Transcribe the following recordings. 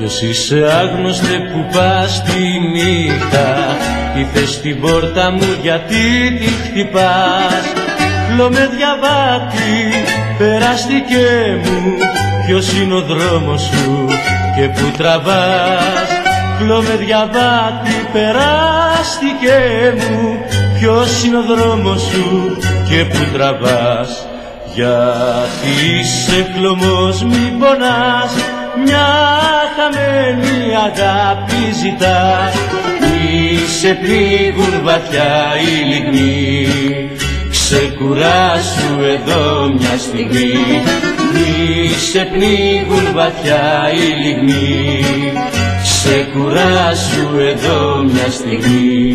Ποιος είσαι άγνωστε που πας τη νύχτα, τι θες στην πόρτα μου, γιατί τη χτυπάς? Κλώμε διαβάτη, περάστηκε μου, ποιος είναι ο δρόμος σου και που τραβάς? Κλώμε διαβάτη, περάστηκε μου, ποιος είναι ο δρόμος σου και που τραβάς? Γιατί είσαι κλωμός, μη πονάς, μια χαμένη αγάπη ζητάς. Μη σε πνίγουν βαθιά οι λιγμοί, ξεκουράσου εδώ μια στιγμή. Μη σε πνίγουν βαθιά οι λιγμοί, ξεκουράσου εδώ μια στιγμή.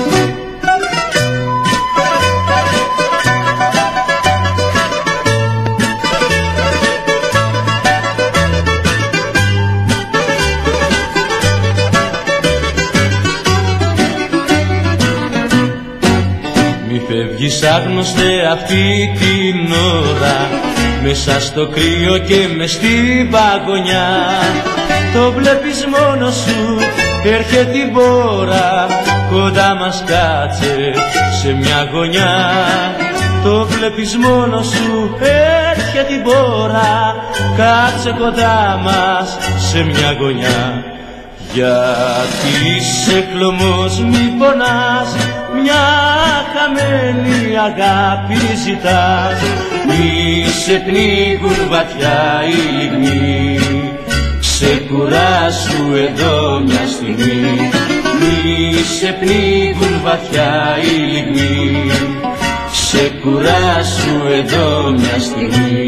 Φεύγεις άγνωστε αυτή την ώρα, μέσα στο κρύο και μες στην παγωνιά. Το βλέπεις μόνος σου, έρχεται την πόρα, κοντά μας κάτσε σε μια γωνιά. Το βλέπεις μόνος σου, έρχεται την πόρα, κάτσε κοντά μας σε μια γωνιά. Γιατί είσαι κλωμός, μη πονάς, μια χαμένη αγάπη ζητάς. Μη σε πνίγουν βαθιά οι λιγμοί, ξεκουράσου εδώ μια στιγμή. Μη σε πνίγουν βαθιά οι λιγμοί, ξεκουράσου εδώ μια στιγμή.